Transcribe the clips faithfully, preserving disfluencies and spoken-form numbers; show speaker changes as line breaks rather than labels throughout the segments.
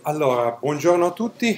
Allora, buongiorno a tutti,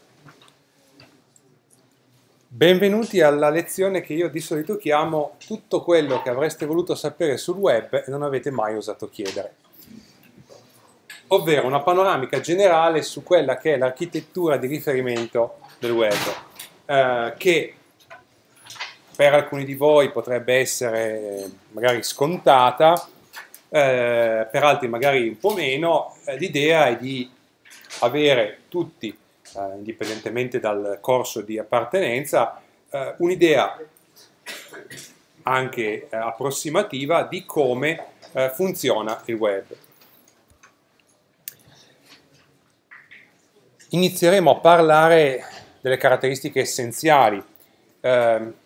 benvenuti alla lezione che io di solito chiamo tutto quello che avreste voluto sapere sul web e non avete mai osato chiedere, ovvero una panoramica generale su quella che è l'architettura di riferimento del web, eh, che per alcuni di voi potrebbe essere magari scontata, eh, per altri magari un po' meno. Eh, l'idea è di avere tutti, eh, indipendentemente dal corso di appartenenza, eh, un'idea anche eh, approssimativa di come eh, funziona il web. Inizieremo a parlare delle caratteristiche essenziali. Eh,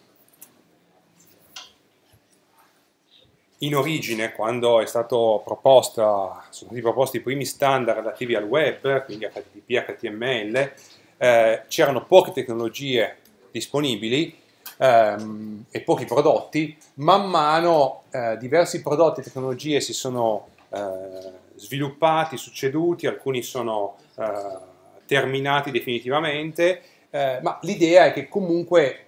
in origine, quando è stato proposta, sono stati proposti i primi standard relativi al web, quindi H T T P, H T M L, eh, c'erano poche tecnologie disponibili ehm, e pochi prodotti. Man mano eh, diversi prodotti e tecnologie si sono eh, sviluppati, succeduti, alcuni sono eh, terminati definitivamente, eh, ma l'idea è che comunque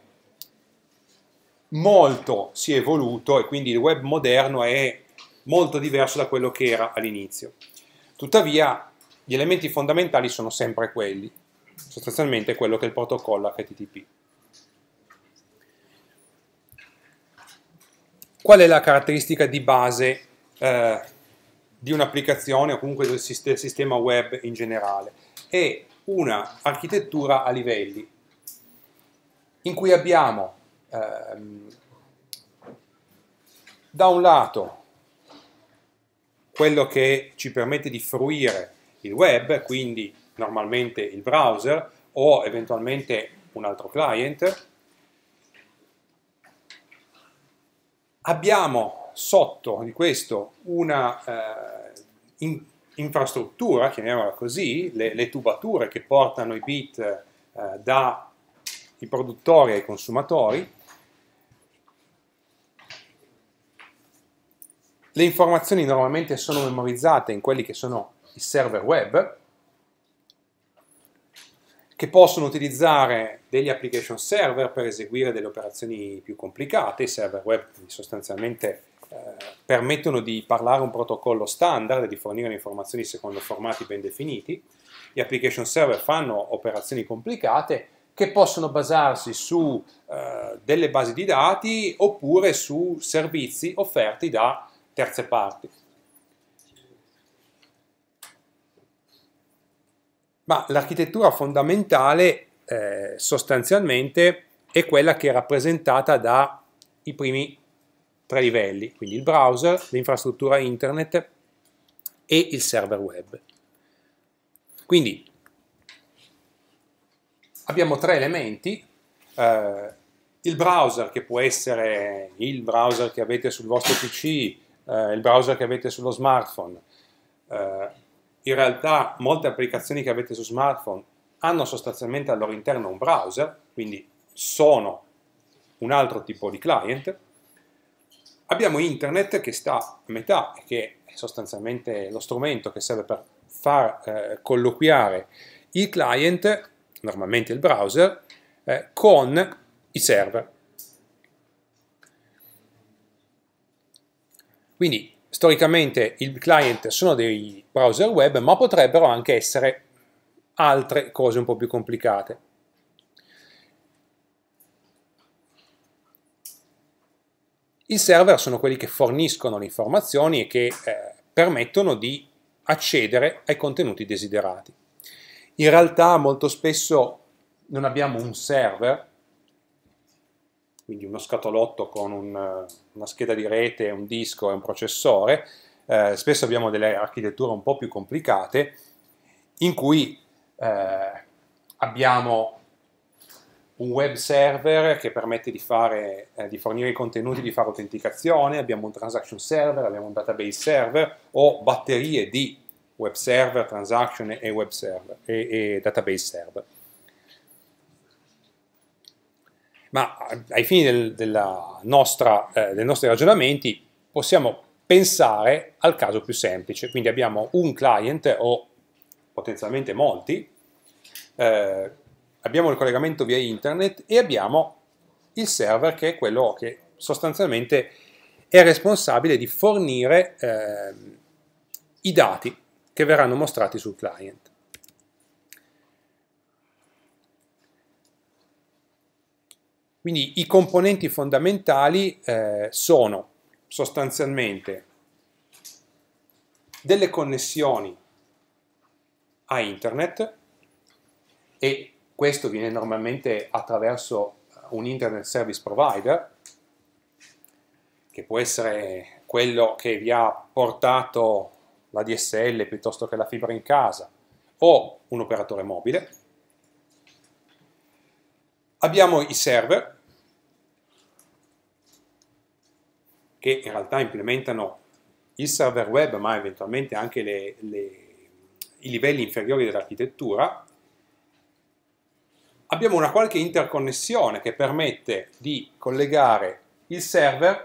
molto si è evoluto e quindi il web moderno è molto diverso da quello che era all'inizio. Tuttavia gli elementi fondamentali sono sempre quelli, sostanzialmente quello che è il protocollo H T T P. Qual è la caratteristica di base eh, di un'applicazione o comunque del sistema web in generale? È una architettura a livelli in cui abbiamo ehm, da un lato quello che ci permette di fruire il web, quindi normalmente il browser o eventualmente un altro client. Abbiamo sotto di questo una eh, in, infrastruttura, chiamiamola così, le, le tubature che portano i bit eh, dai produttori ai consumatori. Le informazioni normalmente sono memorizzate in quelli che sono i server web, che possono utilizzare degli application server per eseguire delle operazioni più complicate. I server web sostanzialmente eh, permettono di parlare un protocollo standard e di fornire le informazioni secondo formati ben definiti. Gli application server fanno operazioni complicate che possono basarsi su eh, delle basi di dati oppure su servizi offerti da terze parti. Ma l'architettura fondamentale eh, sostanzialmente è quella che è rappresentata dai primi tre livelli, quindi il browser, l'infrastruttura internet e il server web. Quindi abbiamo tre elementi, eh, il browser che può essere il browser che avete sul vostro P C, eh, il browser che avete sullo smartphone. Eh, in realtà molte applicazioni che avete su smartphone hanno sostanzialmente al loro interno un browser, quindi sono un altro tipo di client. Abbiamo internet che sta a metà, che è sostanzialmente lo strumento che serve per far eh, colloquiare il client, normalmente il browser, eh, con i server. Quindi storicamente i client sono dei browser web, ma potrebbero anche essere altre cose un po' più complicate. I server sono quelli che forniscono le informazioni e che eh, permettono di accedere ai contenuti desiderati. In realtà molto spesso non abbiamo un server, quindi uno scatolotto con un, una scheda di rete, un disco e un processore. Eh, spesso abbiamo delle architetture un po' più complicate in cui eh, abbiamo un web server che permette di, fare, eh, di fornire i contenuti, di fare autenticazione, abbiamo un transaction server, abbiamo un database server o batterie di web server, transaction e web server e, e database server. Ma ai fini del, della nostra, eh, dei nostri ragionamenti possiamo pensare al caso più semplice, quindi abbiamo un client o potenzialmente molti, eh, abbiamo il collegamento via internet e abbiamo il server che è quello che sostanzialmente è responsabile di fornire eh, i dati che verranno mostrati sul client. Quindi i componenti fondamentali eh, sono sostanzialmente delle connessioni a internet, e questo viene normalmente attraverso un internet service provider, che può essere quello che vi ha portato la D S L piuttosto che la fibra in casa, o un operatore mobile. Abbiamo i server, che in realtà implementano il server web, ma eventualmente anche le, le, i livelli inferiori dell'architettura. Abbiamo una qualche interconnessione che permette di collegare il server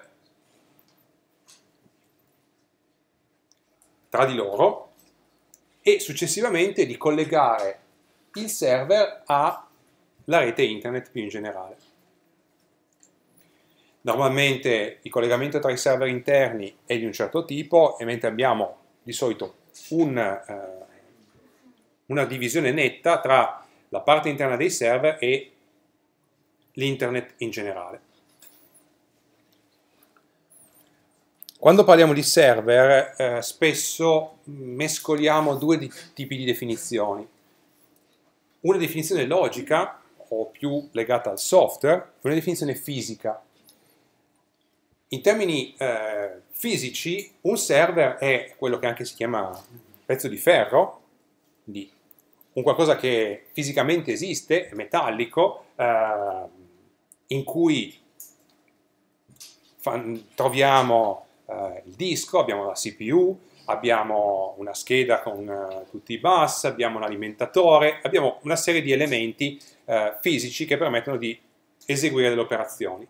tra di loro e successivamente di collegare il server alla rete internet più in generale. Normalmente il collegamento tra i server interni è di un certo tipo, e mentre abbiamo di solito un, eh, una divisione netta tra la parte interna dei server e l'internet in generale. Quando parliamo di server, eh, spesso mescoliamo due di, tipi di definizioni. Una definizione logica, o più legata al software, e una definizione fisica. In termini eh, fisici, un server è quello che anche si chiama pezzo di ferro, di un qualcosa che fisicamente esiste, è metallico, eh, in cui troviamo eh, il disco, abbiamo la C P U, abbiamo una scheda con eh, tutti i bus, abbiamo un alimentatore, abbiamo una serie di elementi eh, fisici che permettono di eseguire delle operazioni.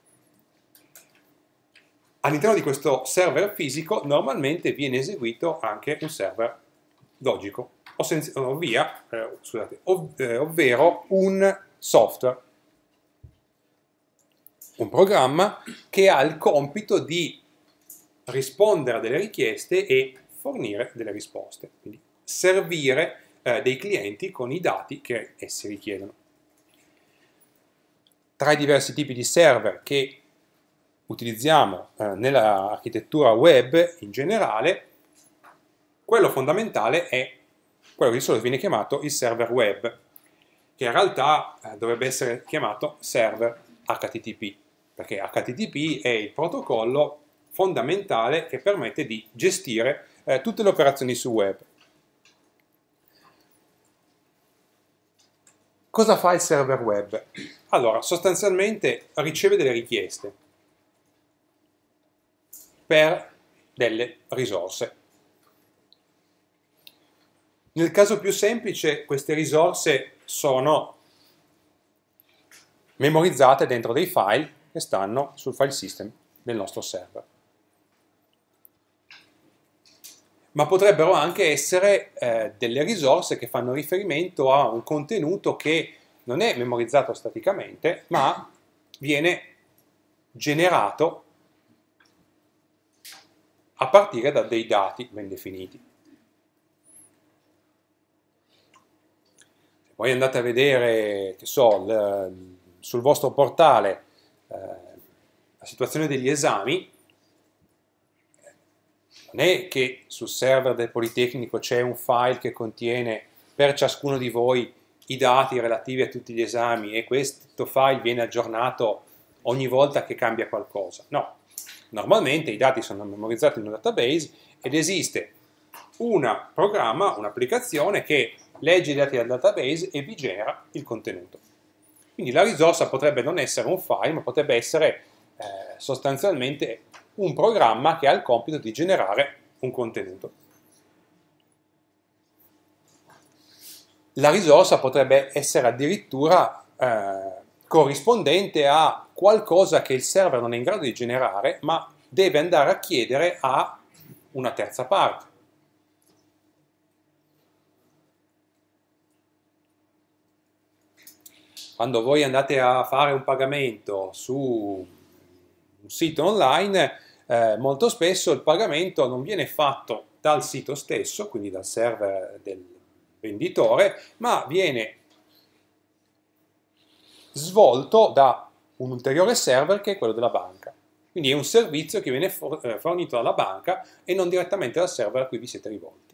All'interno di questo server fisico normalmente viene eseguito anche un server logico, ovvia, eh, scusate, ov eh, ovvero un software, un programma che ha il compito di rispondere a delle richieste e fornire delle risposte, quindi servire eh, dei clienti con i dati che essi richiedono. Tra i diversi tipi di server che utilizziamo eh, nell'architettura web in generale, quello fondamentale è quello che di solito viene chiamato il server web, che in realtà eh, dovrebbe essere chiamato server H T T P, perché H T T P è il protocollo fondamentale che permette di gestire eh, tutte le operazioni sul web. Cosa fa il server web? Allora, sostanzialmente riceve delle richieste per delle risorse. Nel caso più semplice, queste risorse sono memorizzate dentro dei file che stanno sul file system del nostro server. Ma potrebbero anche essere eh, delle risorse che fanno riferimento a un contenuto che non è memorizzato staticamente, ma viene generato a partire da dei dati ben definiti. Se poi andate a vedere, che so, il, sul vostro portale eh, la situazione degli esami, non è che sul server del Politecnico c'è un file che contiene per ciascuno di voi i dati relativi a tutti gli esami e questo file viene aggiornato ogni volta che cambia qualcosa. No, normalmente i dati sono memorizzati in un database ed esiste un programma, un'applicazione che legge i dati dal database e vi genera il contenuto. Quindi la risorsa potrebbe non essere un file, ma potrebbe essere eh, sostanzialmente un programma che ha il compito di generare un contenuto. La risorsa potrebbe essere addirittura eh, corrispondente a qualcosa che il server non è in grado di generare, ma deve andare a chiedere a una terza parte. quando voi andate a fare un pagamento su un sito online, eh, molto spesso il pagamento non viene fatto dal sito stesso, quindi dal server del venditore, ma viene svolto da un ulteriore server che è quello della banca. Quindi è un servizio che viene fornito dalla banca e non direttamente dal server a cui vi siete rivolti.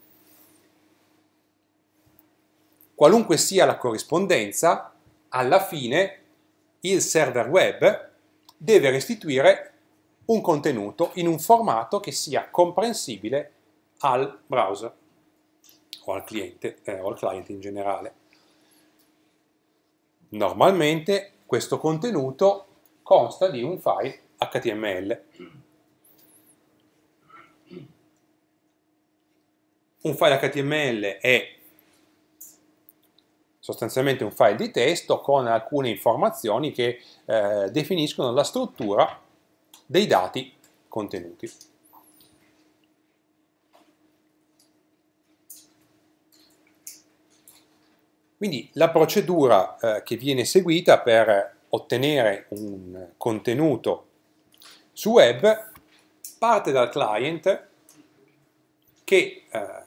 Qualunque sia la corrispondenza, alla fine il server web deve restituire un contenuto in un formato che sia comprensibile al browser o al cliente, eh, o al client in generale. Normalmente questo contenuto consta di un file H T M L. Un file H T M L è sostanzialmente un file di testo con alcune informazioni che eh, definiscono la struttura dei dati contenuti. Quindi la procedura eh, che viene seguita per ottenere un contenuto su web parte dal client che eh,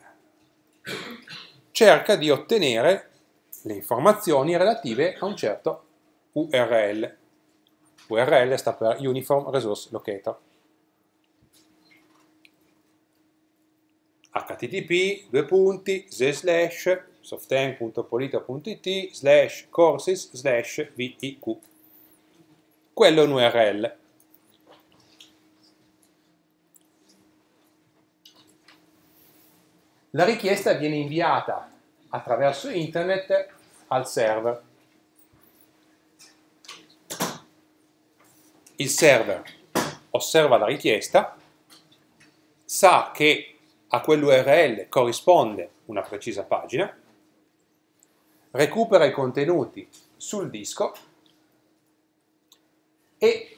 cerca di ottenere le informazioni relative a un certo U R L. U R L sta per Uniform Resource Locator. H T T P, due punti, slash, softeng punto polito punto it, slash courses, slash V I Q. Quello è un U R L. La richiesta viene inviata attraverso internet al server. Il server osserva la richiesta, sa che a quell'U R L corrisponde una precisa pagina, recupera i contenuti sul disco e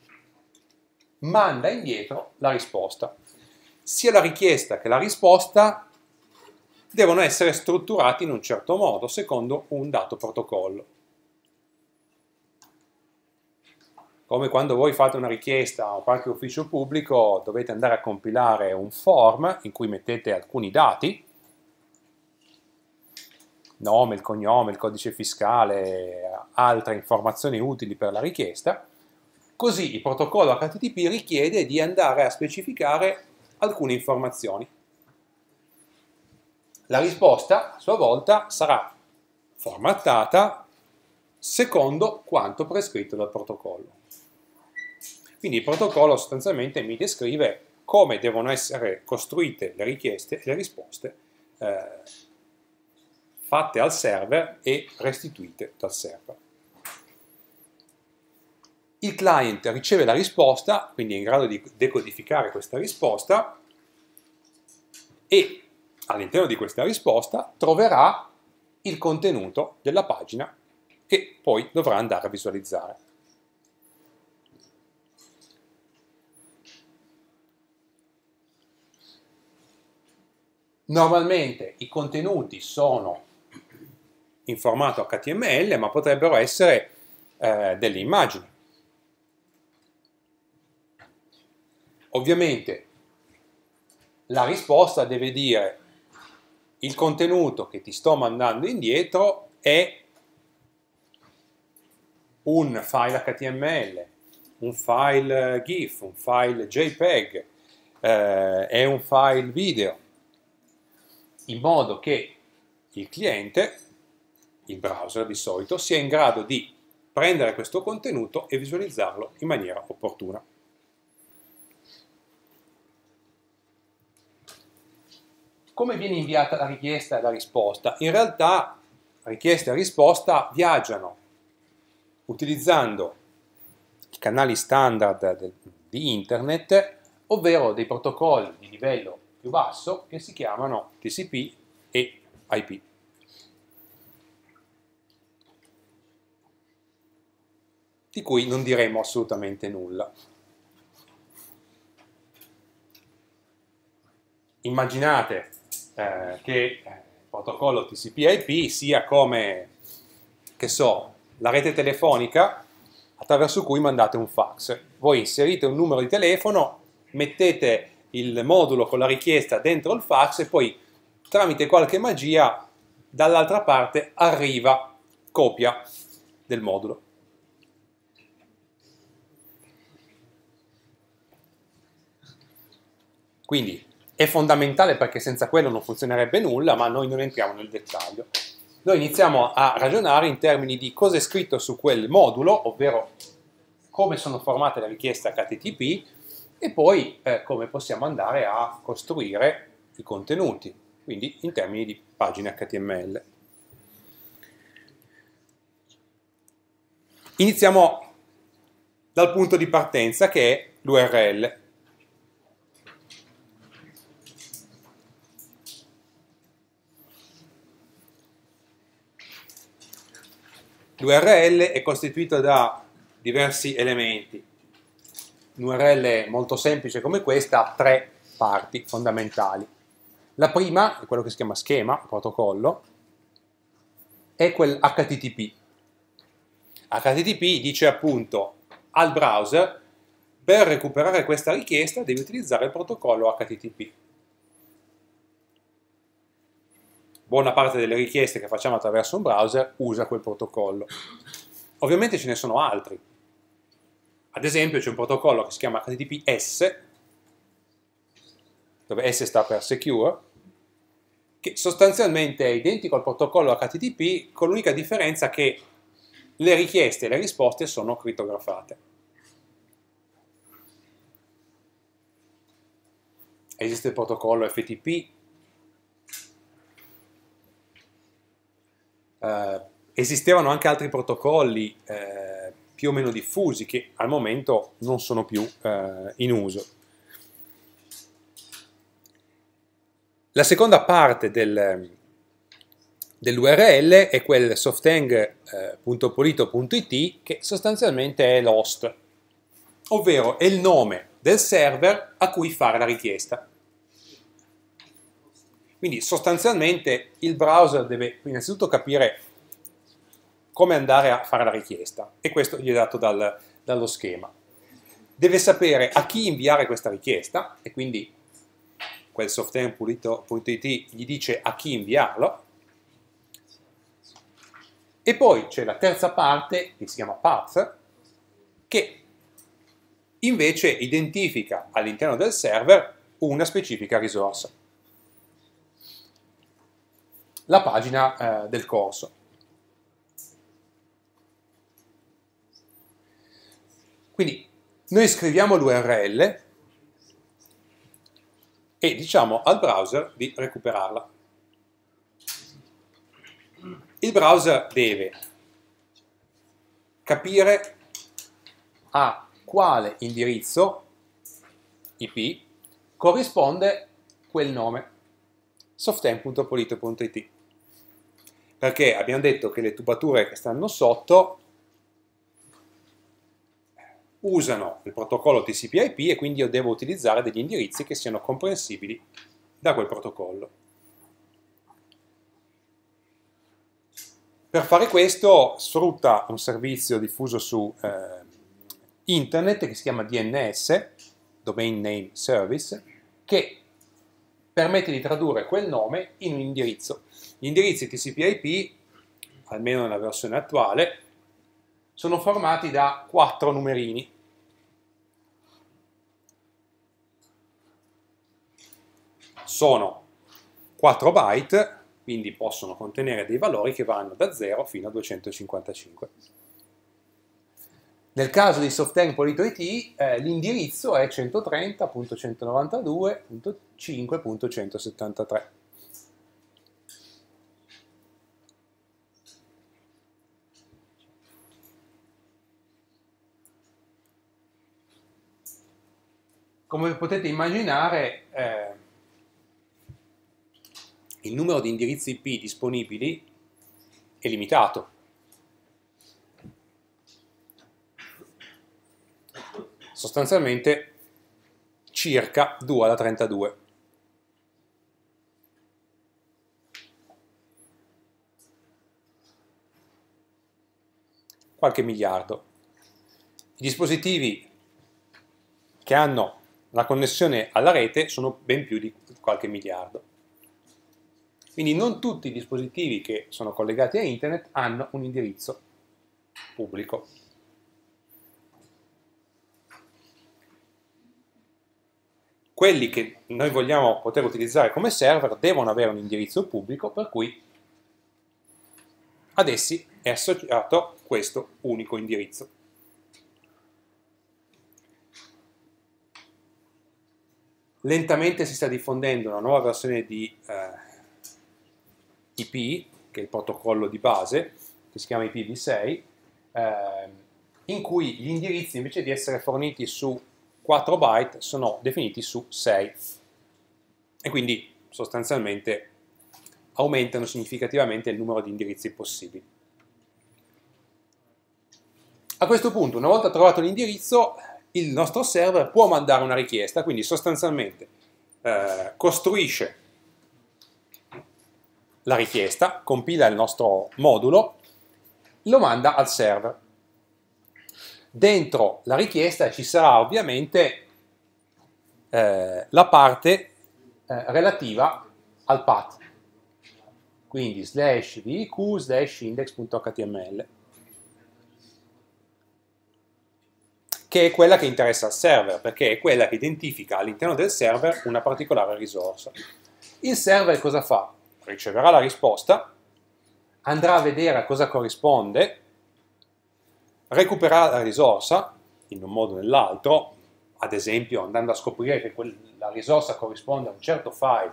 manda indietro la risposta. Sia la richiesta che la risposta devono essere strutturati in un certo modo, secondo un dato protocollo. Come quando voi fate una richiesta a qualche ufficio pubblico, dovete andare a compilare un form in cui mettete alcuni dati, nome, il cognome, il codice fiscale, altre informazioni utili per la richiesta. Così il protocollo H T T P richiede di andare a specificare alcune informazioni. La risposta, a sua volta, sarà formattata secondo quanto prescritto dal protocollo. Quindi il protocollo sostanzialmente mi descrive come devono essere costruite le richieste e le risposte eh, fatte al server e restituite dal server. Il client riceve la risposta, quindi è in grado di decodificare questa risposta e all'interno di questa risposta troverà il contenuto della pagina che poi dovrà andare a visualizzare. Normalmente i contenuti sono in formato H T M L, ma potrebbero essere eh, delle immagini. Ovviamente la risposta deve dire: il contenuto che ti sto mandando indietro è un file H T M L, un file GIF, un file JPEG, eh, è un file video, in modo che il cliente, il browser di solito, sia in grado di prendere questo contenuto e visualizzarlo in maniera opportuna. Come viene inviata la richiesta e la risposta? In realtà richiesta e risposta viaggiano utilizzando i canali standard del, di internet, ovvero dei protocolli di livello più basso che si chiamano T C P e I P. Di cui non diremo assolutamente nulla. Immaginate eh, che il protocollo T C P I P sia come, che so, la rete telefonica attraverso cui mandate un fax. Voi inserite un numero di telefono, mettete il modulo con la richiesta dentro il fax e poi tramite qualche magia dall'altra parte arriva copia del modulo. Quindi è fondamentale perché senza quello non funzionerebbe nulla, ma noi non entriamo nel dettaglio. Noi iniziamo a ragionare in termini di cosa è scritto su quel modulo, ovvero come sono formate le richieste H T T P e poi eh, come possiamo andare a costruire i contenuti, quindi in termini di pagine H T M L. Iniziamo dal punto di partenza che è l'U R L. L'U R L è costituito da diversi elementi. Un'U R L molto semplice come questa ha tre parti fondamentali. La prima, è quello che si chiama schema, protocollo, è quel H T T P. H T T P dice appunto al browser: per recuperare questa richiesta devi utilizzare il protocollo H T T P. Buona parte delle richieste che facciamo attraverso un browser usa quel protocollo. Ovviamente ce ne sono altri. Ad esempio c'è un protocollo che si chiama H T T P S, dove S sta per Secure, che sostanzialmente è identico al protocollo H T T P con l'unica differenza che le richieste e le risposte sono crittografate. Esiste il protocollo F T P, eh, esistevano anche altri protocolli eh, più o meno diffusi che al momento non sono più eh, in uso. La seconda parte del, dell'U R L è quel softeng punto polito punto it che sostanzialmente è l'host, ovvero è il nome del server a cui fare la richiesta. Quindi sostanzialmente il browser deve innanzitutto capire come andare a fare la richiesta e questo gli è dato dal, dallo schema. Deve sapere a chi inviare questa richiesta e quindi quel softeng punto it gli dice a chi inviarlo. E poi c'è la terza parte che si chiama path, che invece identifica all'interno del server una specifica risorsa, la pagina eh, del corso. Quindi noi scriviamo l'U R L e diciamo al browser di recuperarla. Il browser deve capire a quale indirizzo I P corrisponde quel nome, softeng punto polito punto it, perché abbiamo detto che le tubature che stanno sotto usano il protocollo T C P I P e quindi io devo utilizzare degli indirizzi che siano comprensibili da quel protocollo. Per fare questo sfrutta un servizio diffuso su eh, internet che si chiama D N S, Domain Name Service, che permette di tradurre quel nome in un indirizzo. Gli indirizzi T C P I P, almeno nella versione attuale, sono formati da quattro numerini. Sono quattro byte, quindi possono contenere dei valori che vanno da zero fino a duecentocinquantacinque. Nel caso di softeng punto polito punto it eh, l'indirizzo è centotrenta punto centonovantadue punto cinque punto centosettantatré. Come potete immaginare, eh, il numero di indirizzi I P disponibili è limitato. Sostanzialmente circa due alla trentadue. qualche miliardo. I dispositivi che hanno la connessione alla rete sono ben più di qualche miliardo. Quindi non tutti i dispositivi che sono collegati a internet hanno un indirizzo pubblico. Quelli che noi vogliamo poter utilizzare come server devono avere un indirizzo pubblico, per cui ad essi è associato questo unico indirizzo. Lentamente si sta diffondendo una nuova versione di eh, I P, che è il protocollo di base, che si chiama I P v sei, eh, in cui gli indirizzi, invece di essere forniti su quattro byte, sono definiti su sei. E quindi sostanzialmente aumentano significativamente il numero di indirizzi possibili. A questo punto, una volta trovato l'indirizzo, il nostro server può mandare una richiesta, quindi sostanzialmente eh, costruisce la richiesta, compila il nostro modulo, lo manda al server. Dentro la richiesta ci sarà ovviamente eh, la parte eh, relativa al path, quindi slash viq slash index.html, che è quella che interessa al server, perché è quella che identifica all'interno del server una particolare risorsa. Il server cosa fa? Riceverà la risposta, andrà a vedere a cosa corrisponde, recupererà la risorsa in un modo o nell'altro, ad esempio andando a scoprire che la risorsa corrisponde a un certo file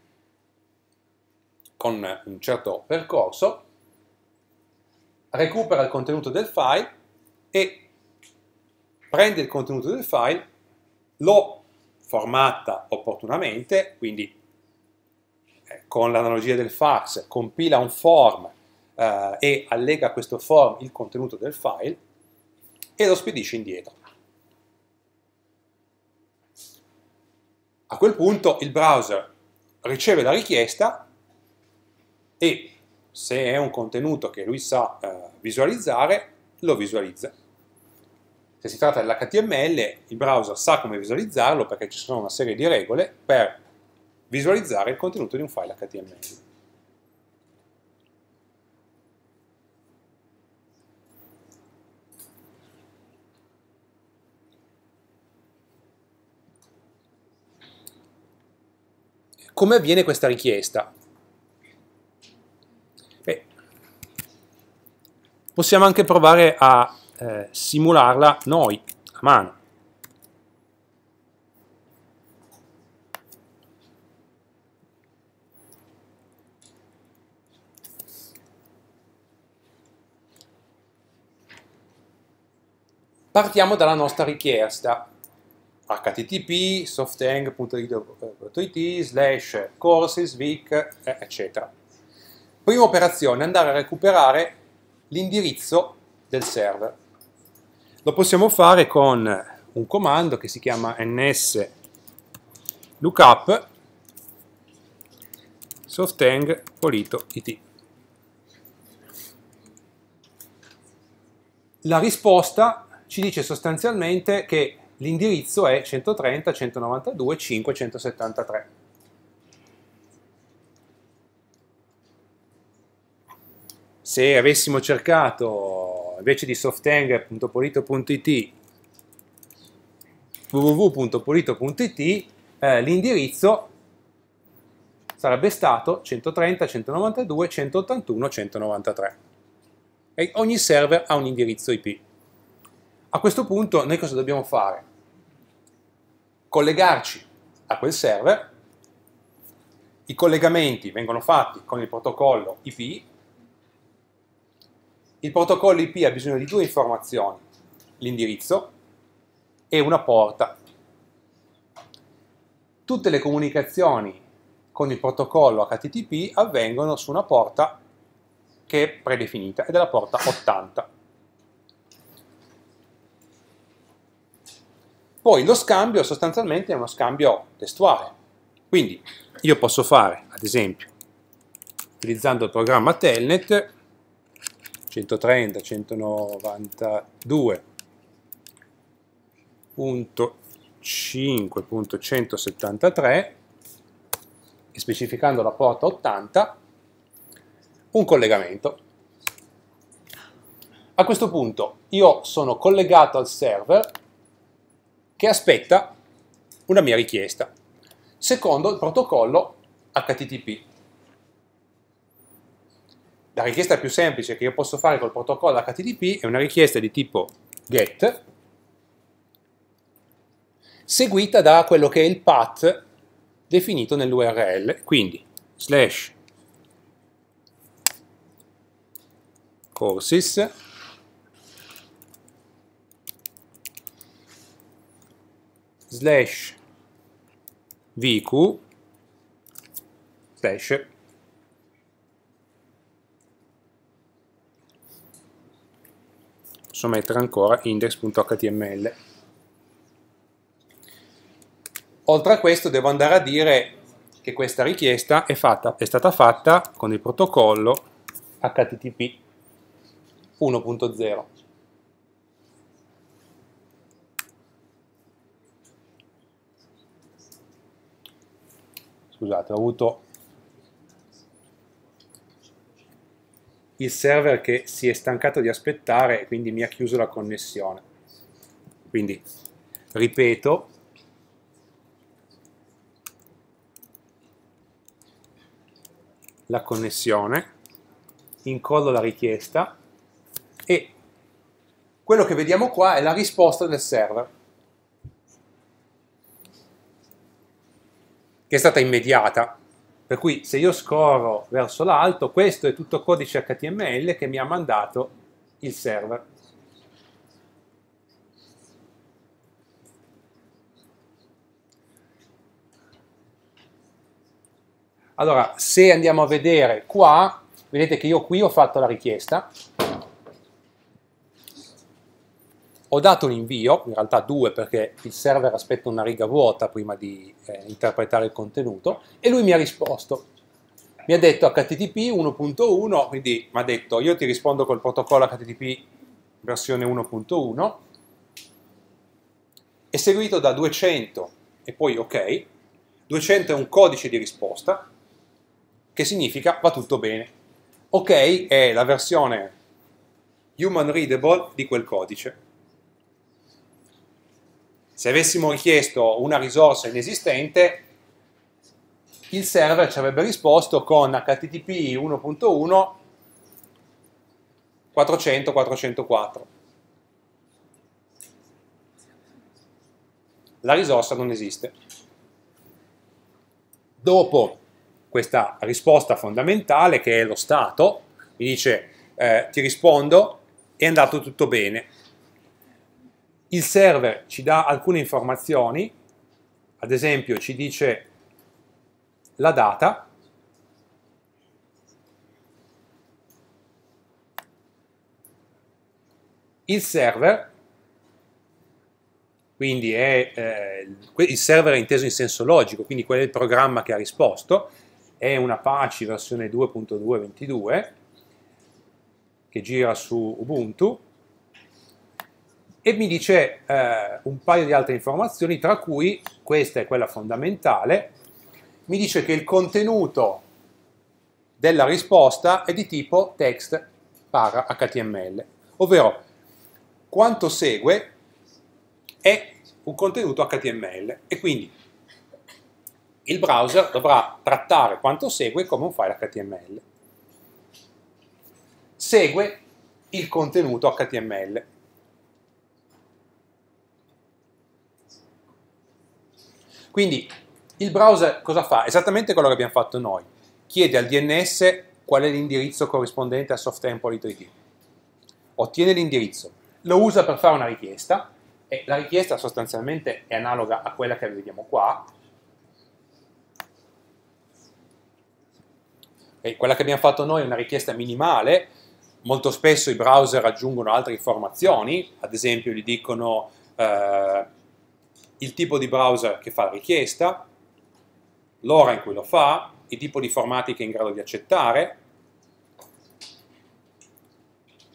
con un certo percorso, recupera il contenuto del file e prende il contenuto del file, lo formatta opportunamente, quindi eh, con l'analogia del fax compila un form eh, e allega a questo form il contenuto del file e lo spedisce indietro. A quel punto il browser riceve la richiesta e se è un contenuto che lui sa eh, visualizzare, lo visualizza. Se si tratta dell'H T M L, il browser sa come visualizzarlo perché ci sono una serie di regole per visualizzare il contenuto di un file H T M L. Come avviene questa richiesta? Beh, possiamo anche provare a eh, simularla noi, a mano. Partiamo dalla nostra richiesta. http softeng.it slash courses vic eccetera. Prima operazione, andare a recuperare l'indirizzo del server. Lo possiamo fare con un comando che si chiama ns lookup softeng.it. La risposta ci dice sostanzialmente che l'indirizzo è centotrenta centonovantadue cinquecentosettantatré. Se avessimo cercato invece di softeng.polito.it www punto polito punto it, eh, l'indirizzo sarebbe stato centotrenta centonovantadue centottantuno centonovantatré. E ogni server ha un indirizzo I P. A questo punto noi cosa dobbiamo fare? Collegarci a quel server, i collegamenti vengono fatti con il protocollo I P, il protocollo I P ha bisogno di due informazioni, l'indirizzo e una porta. Tutte le comunicazioni con il protocollo H T T P avvengono su una porta che è predefinita ed è la porta ottanta. Poi lo scambio sostanzialmente è uno scambio testuale, quindi io posso fare, ad esempio, utilizzando il programma Telnet, centotrenta, centonovantadue punto cinque punto centosettantatré e specificando la porta ottanta un collegamento. A questo punto io sono collegato al server che aspetta una mia richiesta secondo il protocollo H T T P. La richiesta più semplice che io posso fare col protocollo H T T P è una richiesta di tipo GET seguita da quello che è il path definito nell'U R L, quindi slash courses slash vq slash posso mettere ancora index.html. Oltre a questo devo andare a dire che questa richiesta è, fatta, è stata fatta con il protocollo H T T P uno punto zero. Scusate, ho avuto il server che si è stancato di aspettare e quindi mi ha chiuso la connessione. Quindi ripeto, la connessione, incollo la richiesta e quello che vediamo qua è la risposta del server, che è stata immediata. Per cui se io scorro verso l'alto, questo è tutto codice H T M L che mi ha mandato il server. Allora, se andiamo a vedere qua, vedete che io qui ho fatto la richiesta, ho dato un invio, in realtà due perché il server aspetta una riga vuota prima di eh, interpretare il contenuto, e lui mi ha risposto. Mi ha detto H T T P uno punto uno, quindi mi ha detto io ti rispondo col protocollo H T T P versione uno punto uno, è seguito da duecento e poi ok. duecento è un codice di risposta, che significa va tutto bene. Ok è la versione human readable di quel codice. Se avessimo richiesto una risorsa inesistente, il server ci avrebbe risposto con H T T P uno punto uno quattrocento quattrocentoquattro. La risorsa non esiste. Dopo questa risposta fondamentale, che è lo stato, mi dice eh, ti rispondo, è andato tutto bene. Il server ci dà alcune informazioni, ad esempio ci dice la data, il server, quindi è eh, il server è inteso in senso logico, quindi quello è il programma che ha risposto, è un Apache versione due punto due punto ventidue che gira su Ubuntu e mi dice eh, un paio di altre informazioni, tra cui questa è quella fondamentale. Mi dice che il contenuto della risposta è di tipo text barra H T M L, ovvero quanto segue è un contenuto H T M L e quindi il browser dovrà trattare quanto segue come un file H T M L. Segue il contenuto H T M L. Quindi il browser cosa fa? Esattamente quello che abbiamo fatto noi. Chiede al D N S qual è l'indirizzo corrispondente a softtemplate.it. Ottiene l'indirizzo, lo usa per fare una richiesta e la richiesta sostanzialmente è analoga a quella che vediamo qua. E quella che abbiamo fatto noi è una richiesta minimale. Molto spesso i browser aggiungono altre informazioni, ad esempio gli dicono eh, il tipo di browser che fa la richiesta, l'ora in cui lo fa, il tipo di formati che è in grado di accettare,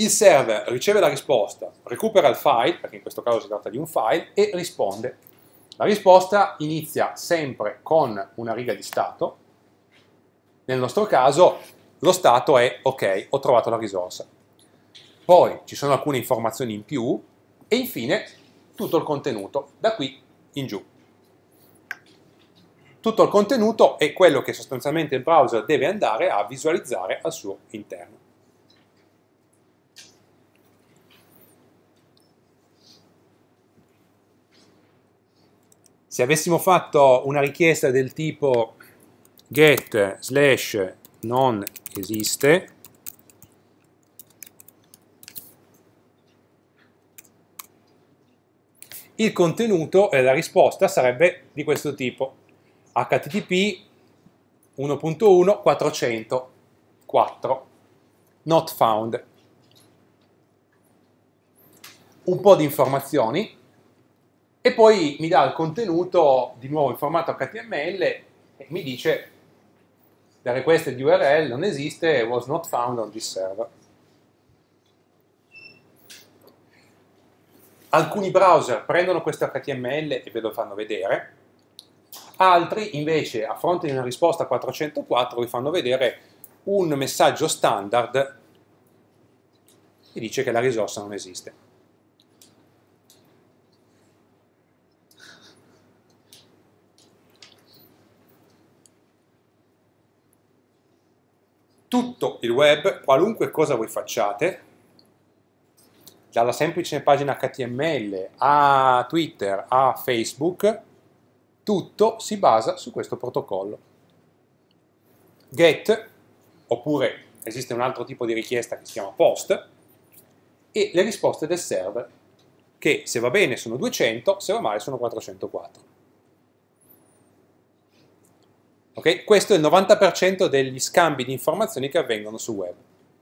Il server riceve la risposta, recupera il file, perché in questo caso si tratta di un file, e risponde. La risposta inizia sempre con una riga di stato. Nel nostro caso lo stato è ok, ho trovato la risorsa. Poi ci sono alcune informazioni in più e infine tutto il contenuto, da qui in giù. Tutto il contenuto è quello che sostanzialmente il browser deve andare a visualizzare al suo interno. Se avessimo fatto una richiesta del tipo get slash non esiste, il contenuto e la risposta sarebbe di questo tipo: H T T P uno punto uno quattrocentoquattro not found. Un po' di informazioni e poi mi dà il contenuto di nuovo in formato H T M L e mi dice la requested U R L non esiste, was not found on this server. Alcuni browser prendono questo H T M L e ve lo fanno vedere, altri invece a fronte di una risposta quattrocentoquattro vi fanno vedere un messaggio standard che dice che la risorsa non esiste. Tutto il web, qualunque cosa voi facciate, dalla semplice pagina H T M L a Twitter a Facebook, tutto si basa su questo protocollo. Get, oppure esiste un altro tipo di richiesta che si chiama post, e le risposte del server, che se va bene sono duecento, se va male sono quattrocentoquattro. Okay? Questo è il novanta per cento degli scambi di informazioni che avvengono sul web.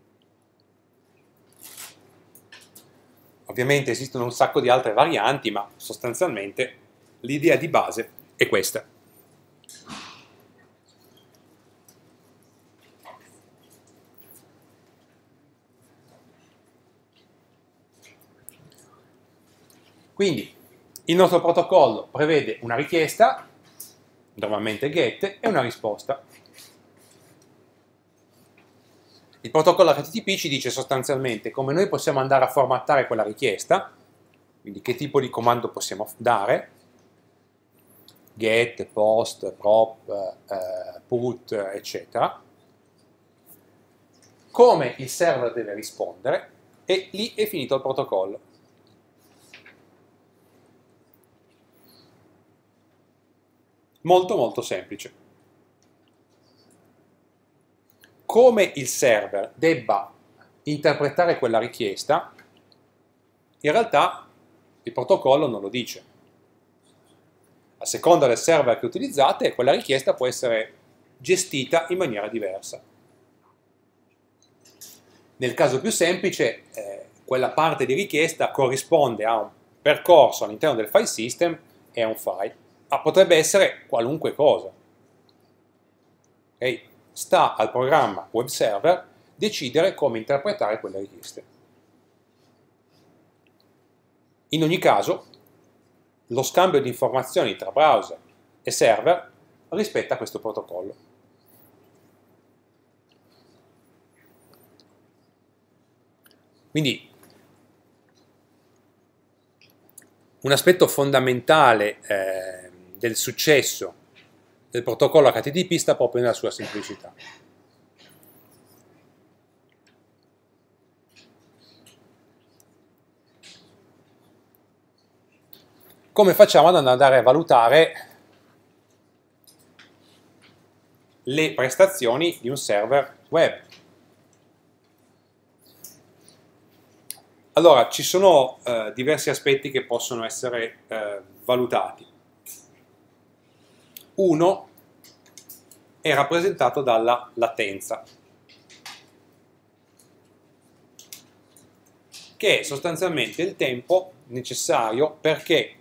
Ovviamente esistono un sacco di altre varianti, ma sostanzialmente l'idea di base è questa. Quindi il nostro protocollo prevede una richiesta, normalmente get, e una risposta. Il protocollo H T T P ci dice sostanzialmente come noi possiamo andare a formattare quella richiesta, quindi che tipo di comando possiamo dare, get, post, prop, eh, put, eccetera, come il server deve rispondere, e lì è finito il protocollo. Molto molto semplice. Come il server debba interpretare quella richiesta, in realtà il protocollo non lo dice. A seconda del server che utilizzate, quella richiesta può essere gestita in maniera diversa. Nel caso più semplice, eh, quella parte di richiesta corrisponde a un percorso all'interno del file system e a un file, ma potrebbe essere qualunque cosa. Okay? Sta al programma web server decidere come interpretare quelle richieste. In ogni caso, lo scambio di informazioni tra browser e server rispetta questo protocollo. Quindi un aspetto fondamentale eh, del successo del protocollo H T T P sta proprio nella sua semplicità. Come facciamo ad andare a valutare le prestazioni di un server web? Allora, ci sono eh, diversi aspetti che possono essere eh, valutati. Uno è rappresentato dalla latenza, che è sostanzialmente il tempo necessario perché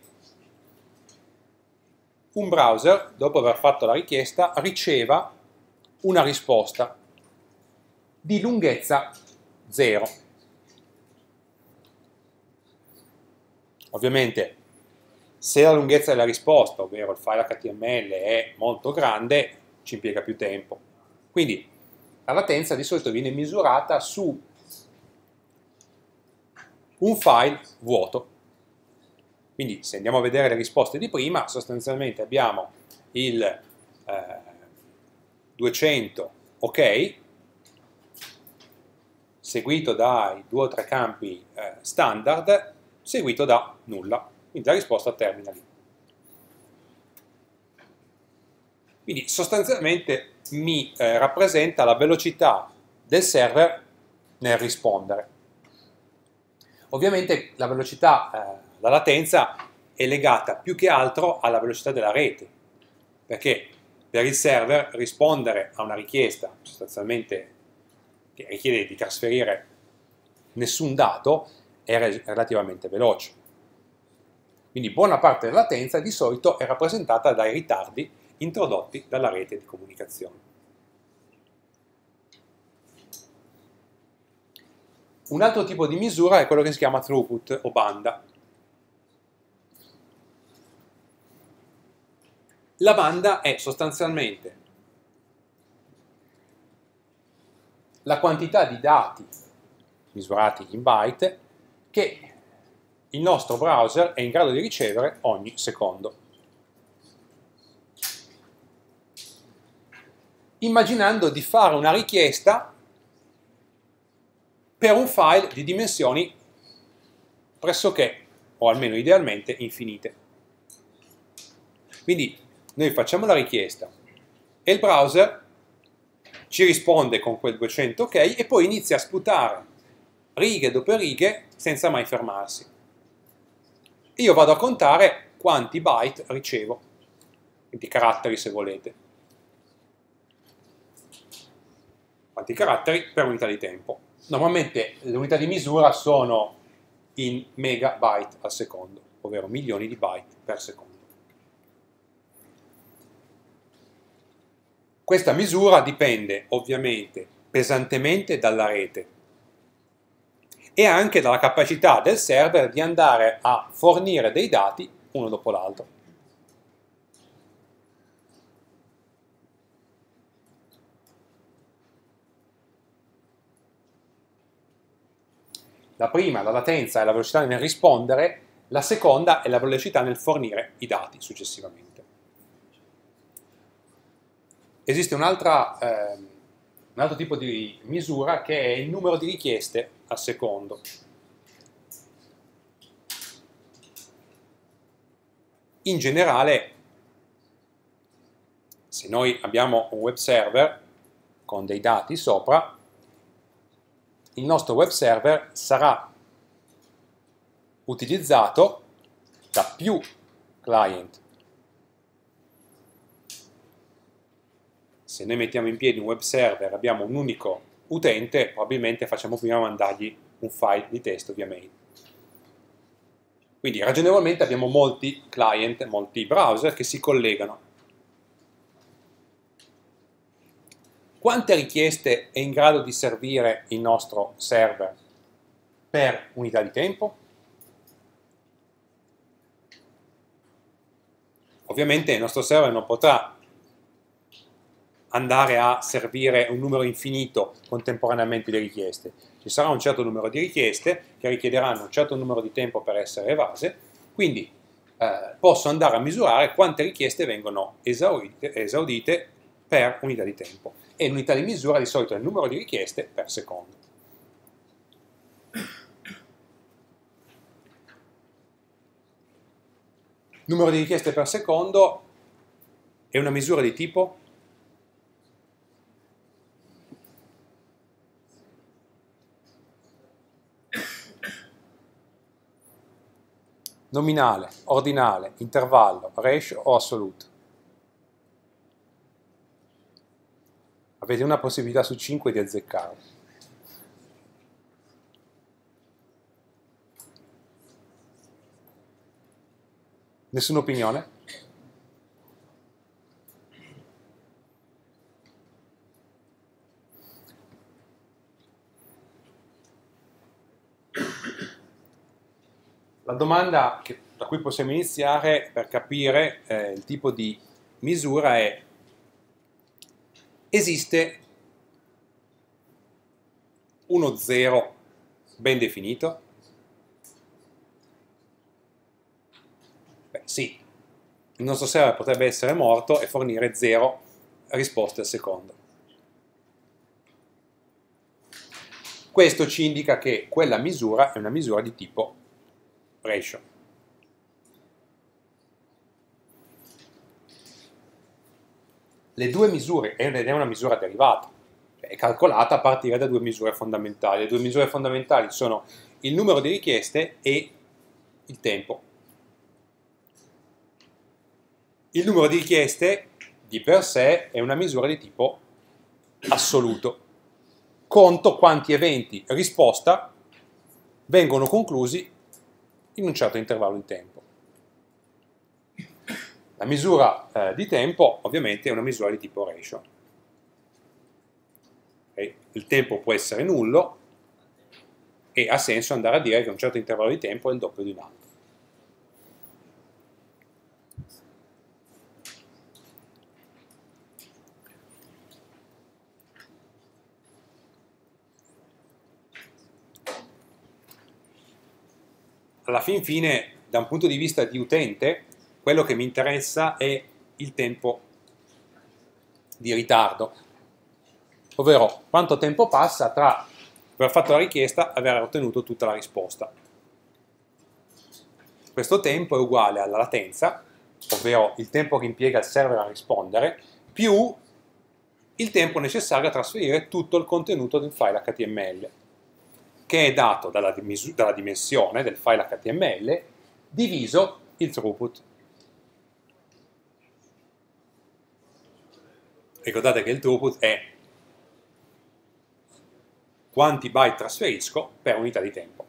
un browser, dopo aver fatto la richiesta, riceva una risposta di lunghezza zero. Ovviamente, se la lunghezza della risposta, ovvero il file H T M L, è molto grande, ci impiega più tempo. Quindi la latenza di solito viene misurata su un file vuoto. Quindi se andiamo a vedere le risposte di prima, sostanzialmente abbiamo il eh, duecento ok, seguito dai due o tre campi eh, standard, seguito da nulla. Quindi la risposta termina lì. Quindi sostanzialmente mi eh, rappresenta la velocità del server nel rispondere. Ovviamente la velocità, eh, la latenza è legata più che altro alla velocità della rete, perché per il server rispondere a una richiesta sostanzialmente che richiede di trasferire nessun dato è re relativamente veloce. Quindi buona parte della latenza di solito è rappresentata dai ritardi introdotti dalla rete di comunicazione. Un altro tipo di misura è quello che si chiama throughput o banda. La banda è sostanzialmente la quantità di dati misurati in byte che il nostro browser è in grado di ricevere ogni secondo. Immaginando di fare una richiesta per un file di dimensioni pressoché, o almeno idealmente, infinite. Quindi noi facciamo la richiesta e il browser ci risponde con quel duecento ok e poi inizia a sputare righe dopo righe senza mai fermarsi. Io vado a contare quanti byte ricevo, quanti caratteri se volete, quanti caratteri per unità di tempo. Normalmente le unità di misura sono in megabyte al secondo, ovvero milioni di byte per secondo. Questa misura dipende ovviamente pesantemente dalla rete e anche dalla capacità del server di andare a fornire dei dati uno dopo l'altro. La prima, la latenza, è la velocità nel rispondere, la seconda è la velocità nel fornire i dati successivamente. Esiste un, eh, un altro tipo di misura che è il numero di richieste al secondo. In generale, se noi abbiamo un web server con dei dati sopra, il nostro web server sarà utilizzato da più client. Se noi mettiamo in piedi un web server e abbiamo un unico utente, probabilmente facciamo prima mandargli un file di testo via mail. Quindi ragionevolmente abbiamo molti client, molti browser che si collegano. Quante richieste è in grado di servire il nostro server per unità di tempo? Ovviamente il nostro server non potrà andare a servire un numero infinito contemporaneamente di richieste. Ci sarà un certo numero di richieste che richiederanno un certo numero di tempo per essere evase, quindi eh, posso andare a misurare quante richieste vengono esaurite, esaudite per unità di tempo. E l'unità di misura di solito è il numero di richieste per secondo. Numero di richieste per secondo è una misura di tipo nominale, ordinale, intervallo, ratio o assoluto. Avete una possibilità su cinque di azzeccare. Nessuna opinione? La domanda che, da cui possiamo iniziare per capire eh, il tipo di misura è: esiste uno zero ben definito? Beh, sì, il nostro server potrebbe essere morto e fornire zero risposte al secondo. Questo ci indica che quella misura è una misura di tipo ratio. Le due misure, ed è una misura derivata, è calcolata a partire da due misure fondamentali. Le due misure fondamentali sono il numero di richieste e il tempo. Il numero di richieste di per sé è una misura di tipo assoluto. Conto quanti eventi risposta vengono conclusi in un certo intervallo di tempo. La misura eh, di tempo ovviamente è una misura di tipo ratio. Okay? Il tempo può essere nullo e ha senso andare a dire che un certo intervallo di tempo è il doppio di un altro. Alla fin fine, da un punto di vista di utente, quello che mi interessa è il tempo di ritardo, ovvero quanto tempo passa tra aver fatto la richiesta e aver ottenuto tutta la risposta. Questo tempo è uguale alla latenza, ovvero il tempo che impiega il server a rispondere, più il tempo necessario a trasferire tutto il contenuto del file H T M L, che è dato dalla, dalla dimensione del file H T M L diviso il throughput. Ricordate che il throughput è quanti byte trasferisco per unità di tempo.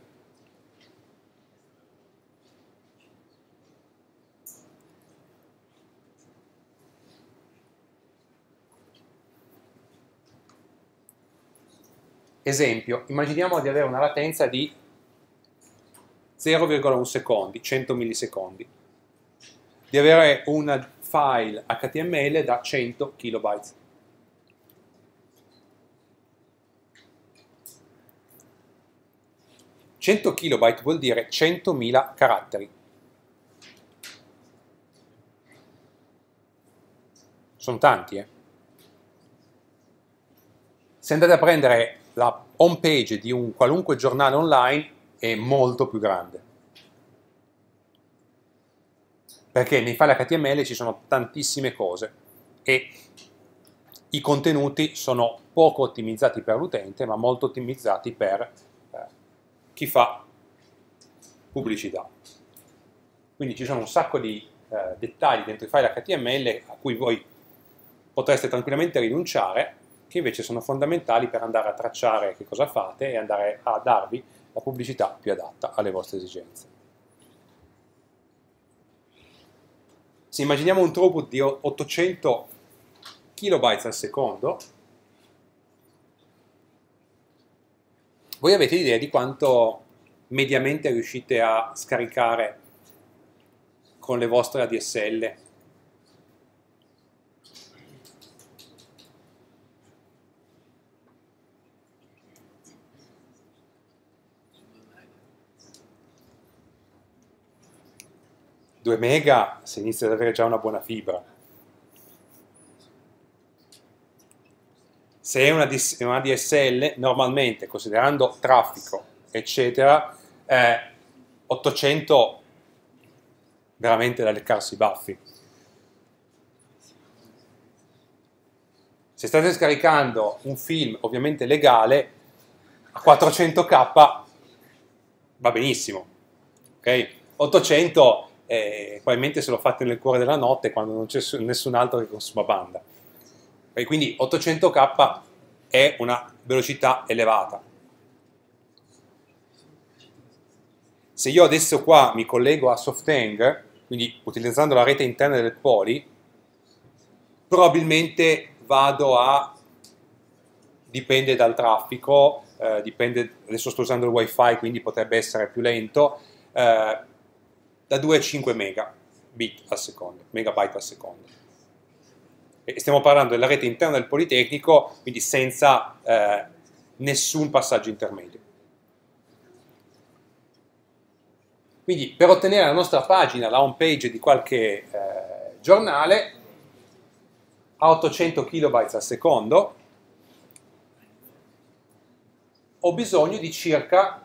Esempio, immaginiamo di avere una latenza di zero virgola uno secondi, cento millisecondi, di avere un file H T M L da cento kilobyte. cento kilobyte vuol dire centomila caratteri. Sono tanti, eh? Se andate a prendere la home page di un qualunque giornale online, è molto più grande. Perché nei file H T M L ci sono tantissime cose e i contenuti sono poco ottimizzati per l'utente, ma molto ottimizzati per eh, chi fa pubblicità. Quindi ci sono un sacco di eh, dettagli dentro i file H T M L a cui voi potreste tranquillamente rinunciare, che invece sono fondamentali per andare a tracciare che cosa fate e andare a darvi la pubblicità più adatta alle vostre esigenze. Se immaginiamo un throughput di ottocento kilobytes al secondo, voi avete idea di quanto mediamente riuscite a scaricare con le vostre A D S L? due mega se inizia ad avere già una buona fibra. Se è una, una A D S L, normalmente, considerando traffico, eccetera, eh, ottocento veramente da leccarsi i baffi. Se state scaricando un film, ovviamente legale, a quattrocento K va benissimo. Okay? ottocento eh, probabilmente se lo fate nel cuore della notte quando non c'è nessun altro che consuma banda. E quindi ottocento K è una velocità elevata. Se io adesso qua mi collego a Softeng, quindi utilizzando la rete interna del Poly, probabilmente vado a, dipende dal traffico, eh, dipende, adesso sto usando il wifi quindi potrebbe essere più lento, eh, da due a cinque megabit al secondo, megabyte al secondo. E stiamo parlando della rete interna del Politecnico, quindi senza eh, nessun passaggio intermedio. Quindi per ottenere la nostra pagina, la home page di qualche eh, giornale, a ottocento kilobyte al secondo, ho bisogno di circa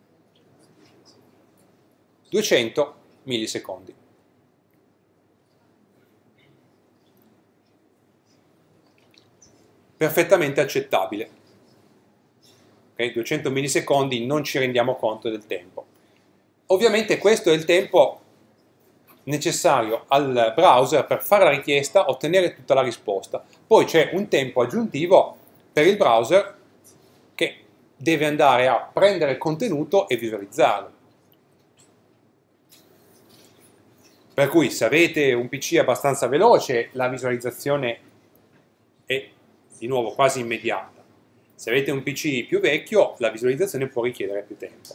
duecento millisecondi. Perfettamente accettabile. Okay? duecento millisecondi, non ci rendiamo conto del tempo. Ovviamente questo è il tempo necessario al browser per fare la richiesta, ottenere tutta la risposta. Poi c'è un tempo aggiuntivo per il browser che deve andare a prendere il contenuto e visualizzarlo. Per cui se avete un P C abbastanza veloce, la visualizzazione è di nuovo quasi immediata. Se avete un P C più vecchio, la visualizzazione può richiedere più tempo.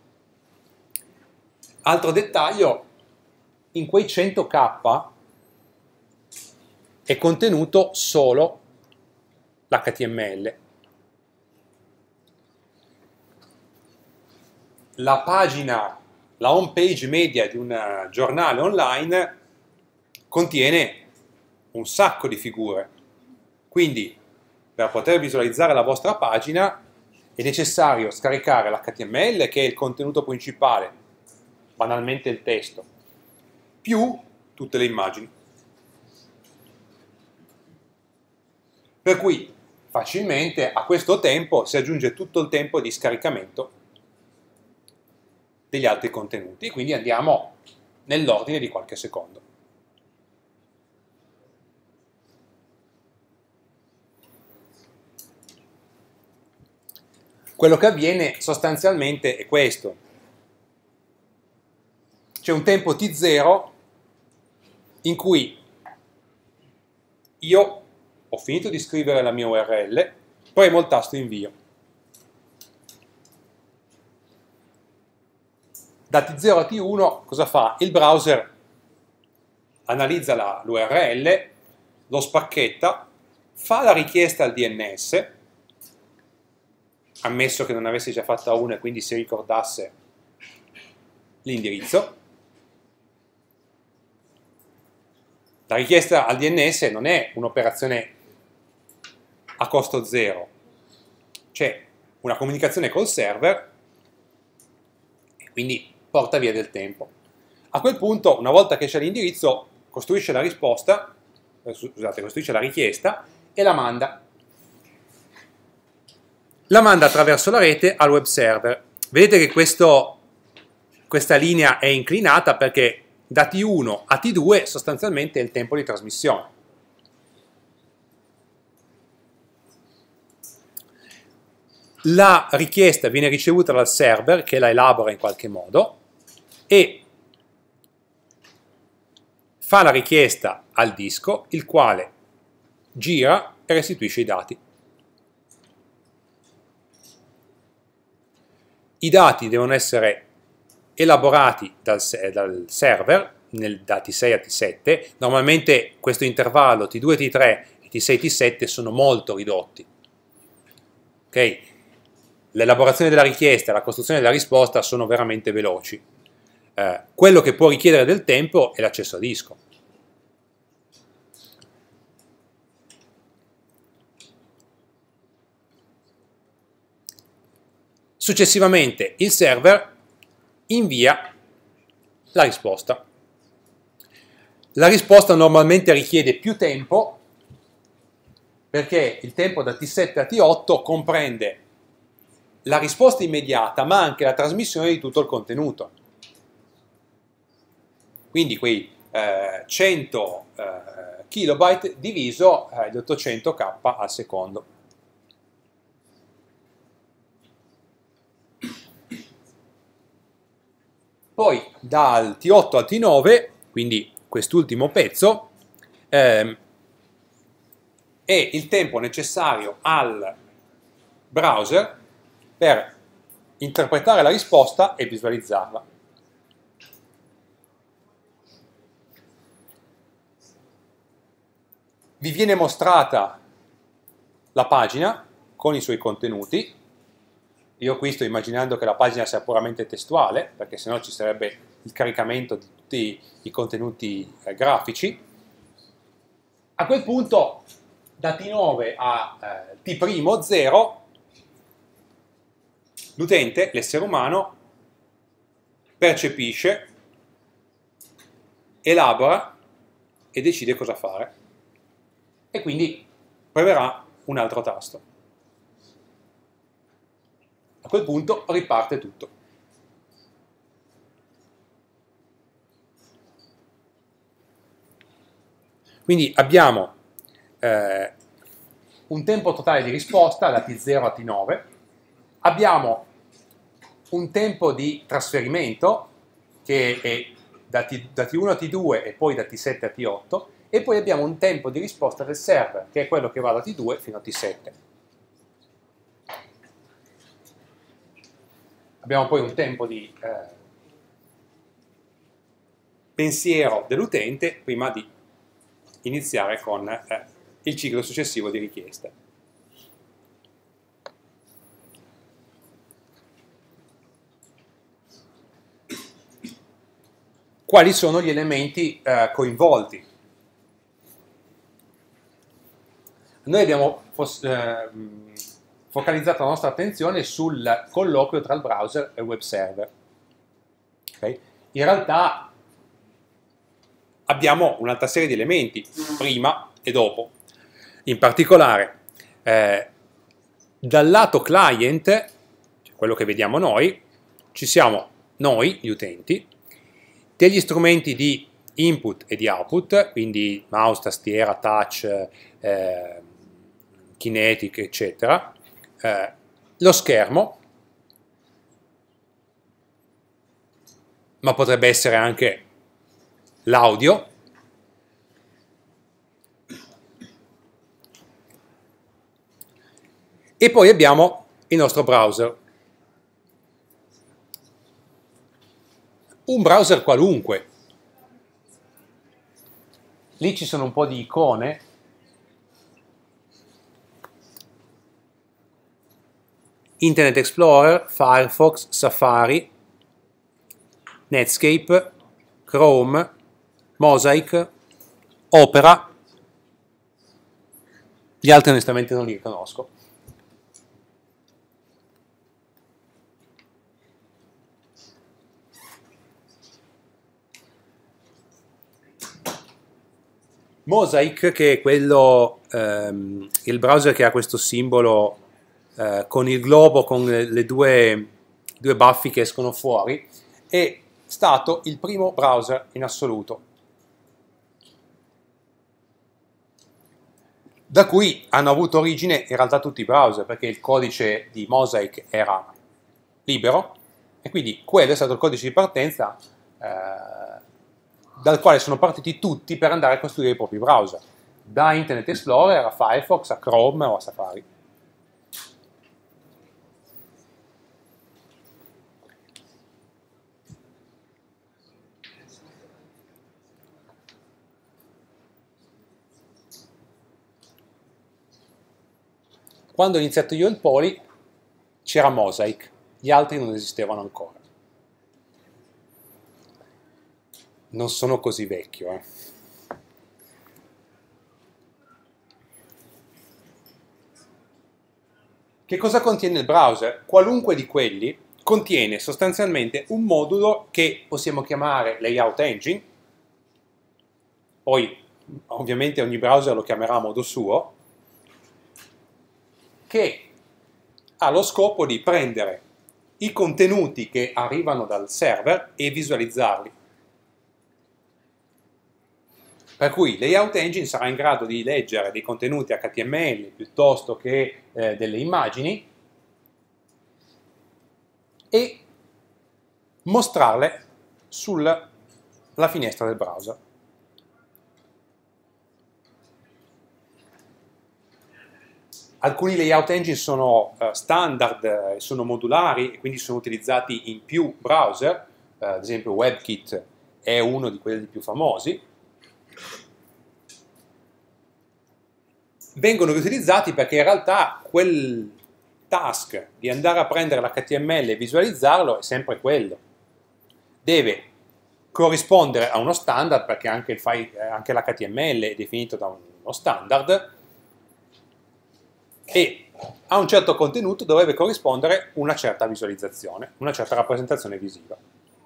Altro dettaglio, in quei cento K è contenuto solo l'H T M L. La pagina, la home page media di un giornale online contiene un sacco di figure. Quindi, per poter visualizzare la vostra pagina è necessario scaricare l'H T M L, che è il contenuto principale, banalmente il testo, più tutte le immagini. Per cui facilmente a questo tempo si aggiunge tutto il tempo di scaricamento degli altri contenuti, quindi andiamo nell'ordine di qualche secondo. Quello che avviene sostanzialmente è questo. C'è un tempo T zero in cui io ho finito di scrivere la mia U R L, premo il tasto invio. Da T zero a T uno cosa fa? Il browser analizza la, l'U R L, lo spacchetta, fa la richiesta al D N S, ammesso che non avesse già fatta una e quindi si ricordasse l'indirizzo. La richiesta al D N S non è un'operazione a costo zero, c'è una comunicazione col server e quindi porta via del tempo. A quel punto, una volta che c'è l'indirizzo, costruisce la risposta, eh, scusate, costruisce la richiesta e la manda. La manda attraverso la rete al web server. Vedete che questo, questa linea è inclinata perché da T uno a T due sostanzialmente è il tempo di trasmissione. La richiesta viene ricevuta dal server che la elabora in qualche modo e fa la richiesta al disco, il quale gira e restituisce i dati. I dati devono essere elaborati dal, dal server nel, da T sei a T sette. Normalmente questo intervallo T due T tre e T sei T sette sono molto ridotti. Okay? L'elaborazione della richiesta e la costruzione della risposta sono veramente veloci. Eh, quello che può richiedere del tempo è l'accesso a disco. Successivamente il server invia la risposta. La risposta normalmente richiede più tempo perché il tempo da T sette a T otto comprende la risposta immediata ma anche la trasmissione di tutto il contenuto. Quindi quei eh, cento eh, kilobyte diviso eh, gli ottocento K al secondo. Poi dal T otto al T nove, quindi quest'ultimo pezzo, ehm, è il tempo necessario al browser per interpretare la risposta e visualizzarla. vi viene mostrata la pagina con i suoi contenuti. Io qui sto immaginando che la pagina sia puramente testuale, perché sennò ci sarebbe il caricamento di tutti i contenuti eh, grafici. A quel punto, da T nove a eh, T' zero, l'utente, l'essere umano, percepisce, elabora e decide cosa fare. E quindi premerà un altro tasto. A quel punto riparte tutto. Quindi abbiamo eh, un tempo totale di risposta da T zero a T nove, abbiamo un tempo di trasferimento che è da, T, da T uno a T due e poi da T sette a T otto, e poi abbiamo un tempo di risposta del server, che è quello che va da T due fino a T sette. Abbiamo poi un tempo di eh, pensiero dell'utente prima di iniziare con eh, il ciclo successivo di richiesta. Quali sono gli elementi eh, coinvolti? Noi abbiamo eh, focalizzato la nostra attenzione sul colloquio tra il browser e il web server. Okay? In realtà abbiamo un'altra serie di elementi, prima e dopo. In particolare, eh, dal lato client, cioè quello che vediamo noi, ci siamo noi, gli utenti, degli strumenti di input e di output, quindi mouse, tastiera, touch, eh, kinetic, eccetera, eh, lo schermo, ma potrebbe essere anche l'audio, e poi abbiamo il nostro browser. Un browser qualunque. Lì ci sono un po' di icone. Internet Explorer, Firefox, Safari, Netscape, Chrome, Mosaic, Opera. Gli altri onestamente non li riconosco. Mosaic, che è quello, ehm, il browser che ha questo simbolo eh, con il globo, con le, le due, due baffi che escono fuori, è stato il primo browser in assoluto, da cui hanno avuto origine in realtà tutti i browser, perché il codice di Mosaic era libero, e quindi quello è stato il codice di partenza eh, dal quale sono partiti tutti per andare a costruire i propri browser, da Internet Explorer a Firefox, a Chrome o a Safari. Quando ho iniziato io il Poly c'era Mosaic, gli altri non esistevano ancora. Non sono così vecchio, eh. Che cosa contiene il browser? Qualunque di quelli contiene sostanzialmente un modulo che possiamo chiamare Layout Engine, poi ovviamente ogni browser lo chiamerà a modo suo, che ha lo scopo di prendere i contenuti che arrivano dal server e visualizzarli. Per cui Layout Engine sarà in grado di leggere dei contenuti H T M L piuttosto che eh, delle immagini e mostrarle sulla finestra del browser. Alcuni Layout Engine sono uh, standard, sono modulari e quindi sono utilizzati in più browser, uh, ad esempio WebKit è uno di quelli più famosi. vengono riutilizzati perché in realtà quel task di andare a prendere l'H T M L e visualizzarlo è sempre quello. Deve corrispondere a uno standard, perché anche, il file, anche l'H T M L è definito da uno standard, e a un certo contenuto dovrebbe corrispondere una certa visualizzazione, una certa rappresentazione visiva.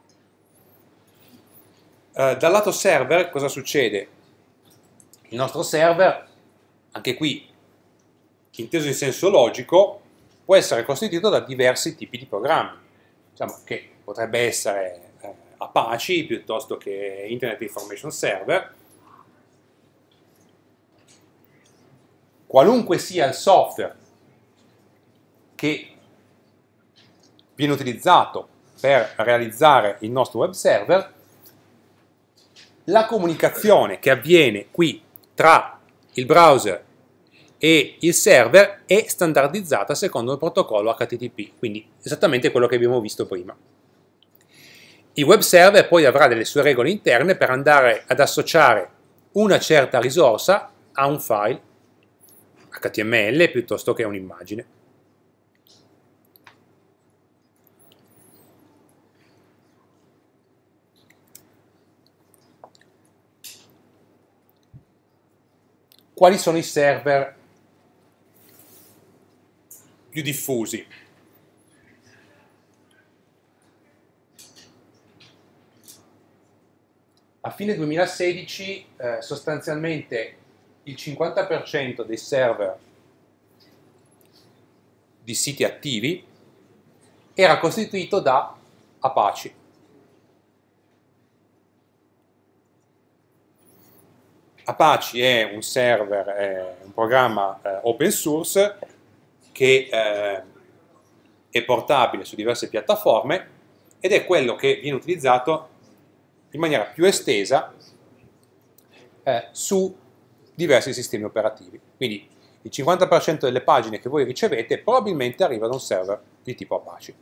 Eh, dal lato server cosa succede? Il nostro server, anche qui inteso in senso logico, può essere costituito da diversi tipi di programmi. Diciamo che potrebbe essere eh, Apache piuttosto che Internet Information Server. Qualunque sia il software che viene utilizzato per realizzare il nostro web server, la comunicazione che avviene qui tra il browser e il server è standardizzata secondo il protocollo H T T P, quindi esattamente quello che abbiamo visto prima. Il web server poi avrà delle sue regole interne per andare ad associare una certa risorsa a un file H T M L piuttosto che a un'immagine. Quali sono i server più diffusi? A fine duemilasedici eh, sostanzialmente il cinquanta per cento dei server di siti attivi era costituito da Apache. Apache è un server, è un programma eh, open source che eh, è portabile su diverse piattaforme ed è quello che viene utilizzato in maniera più estesa eh, su diversi sistemi operativi. Quindi il cinquanta per cento delle pagine che voi ricevete probabilmente arriva da un server di tipo Apache.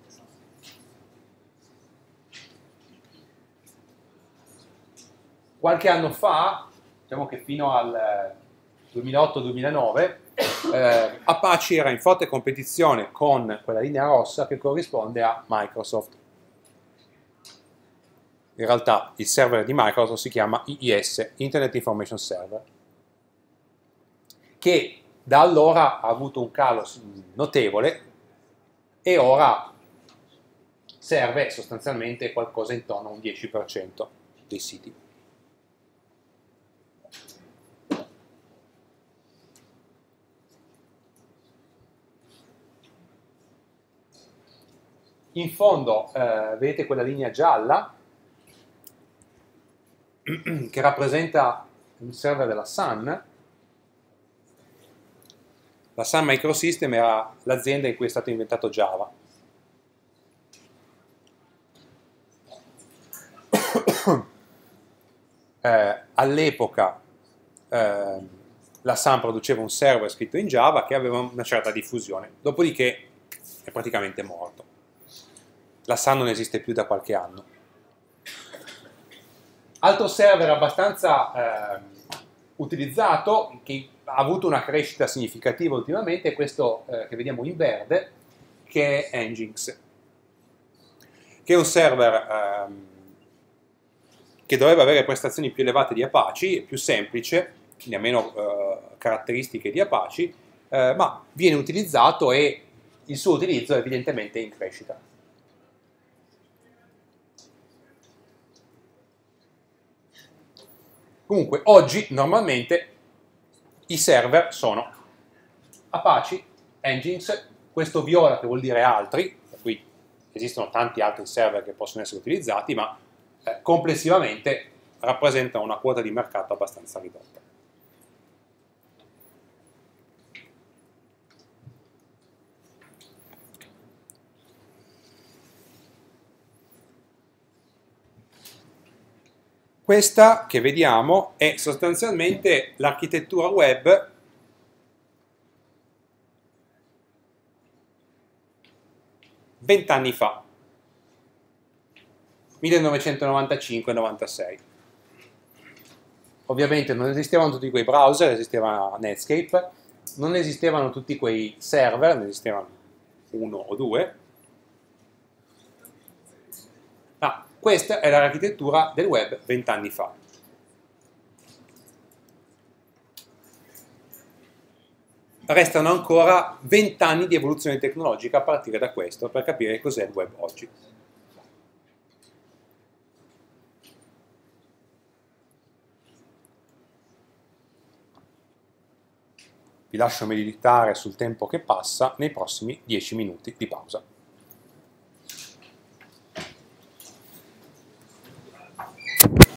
Qualche anno fa, diciamo che fino al duemilaotto duemilanove, eh, Apache era in forte competizione con quella linea rossa che corrisponde a Microsoft. In realtà il server di Microsoft si chiama I I S, Internet Information Server, che da allora ha avuto un calo notevole e ora serve sostanzialmente qualcosa intorno a un dieci per cento dei siti. In fondo eh, vedete quella linea gialla che rappresenta un server della Sun. La Sun Microsystem era l'azienda in cui è stato inventato Java. eh, all'epoca eh, la Sun produceva un server scritto in Java che aveva una certa diffusione, dopodiché è praticamente morto. La Sun non esiste più da qualche anno. Altro server abbastanza eh, utilizzato, che ha avuto una crescita significativa ultimamente, è questo eh, che vediamo in verde, che è Nginx, che è un server ehm, che dovrebbe avere prestazioni più elevate di Apache, più semplice, quindi ha meno eh, caratteristiche di Apache, eh, ma viene utilizzato e il suo utilizzo è evidentemente in crescita. Comunque, oggi, normalmente, i server sono Apache, Nginx, questo viola che vuol dire altri, per cui esistono tanti altri server che possono essere utilizzati, ma eh, complessivamente rappresentano una quota di mercato abbastanza ridotta. Questa che vediamo è sostanzialmente l'architettura web vent'anni fa, millenovecentonovantacinque novantasei. Ovviamente non esistevano tutti quei browser, esisteva Netscape, non esistevano tutti quei server, ne esistevano uno o due. Ah, questa è l'architettura del web vent'anni fa. Restano ancora vent'anni di evoluzione tecnologica a partire da questo per capire cos'è il web oggi. Vi lascio meditare sul tempo che passa nei prossimi dieci minuti di pausa.